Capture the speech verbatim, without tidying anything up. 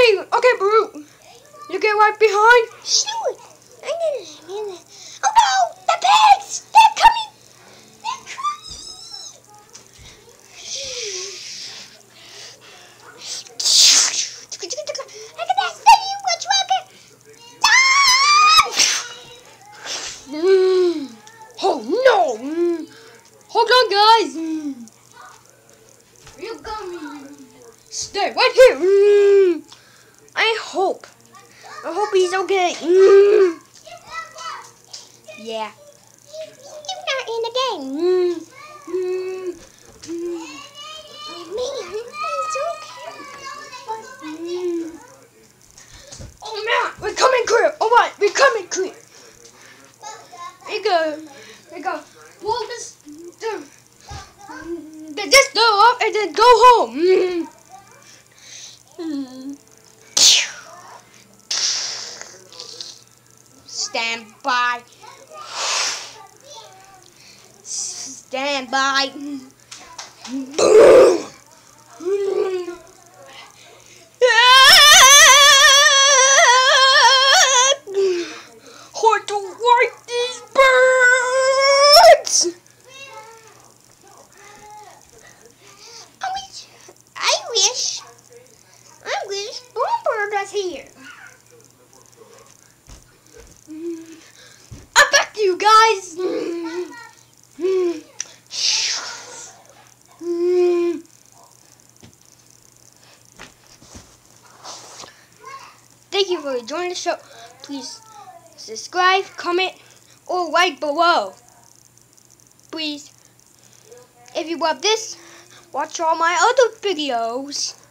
me. Okay, Brute. You get right behind. Shoot. Oh no, the pigs! They're coming! They're coming! Look at that steady witch walker! Mm. Oh no! Mm. Hold on, guys. Mm. You got me. Stay right here. Mm. I hope. I hope he's okay. Mm. Yeah. You're not in the game. Mm. Mm. Mm. Man, it's okay. Mm. Oh man, we're coming clear. All right, we're coming clear. We go. We go. Pull this. The, this door up and then go home. Mm. Mm. Stand by. Stand by. Boom. Hard to wipe these birds. I wish. I wish. I wish Stormbird was here. I back you guys. Mm. Mm. Mm. Thank you for joining the show. Please subscribe, comment, or like below. Please. If you love this, watch all my other videos.